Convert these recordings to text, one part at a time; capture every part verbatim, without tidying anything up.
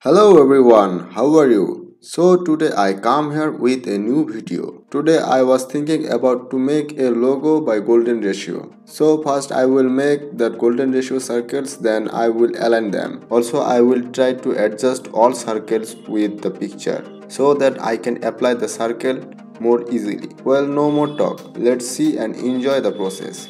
Hello everyone, how are you? So today I come here with a new video. Today I was thinking about to make a logo by golden ratio. So first I will make the golden ratio circles, then I will align them. Also I will try to adjust all circles with the picture so that I can apply the circle more easily. Well, no more talk. Let's see and enjoy the process.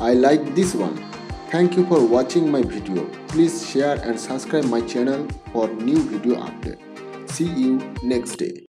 I like this one. Thank you for watching my video. Please share and subscribe my channel for new video update. See you next day.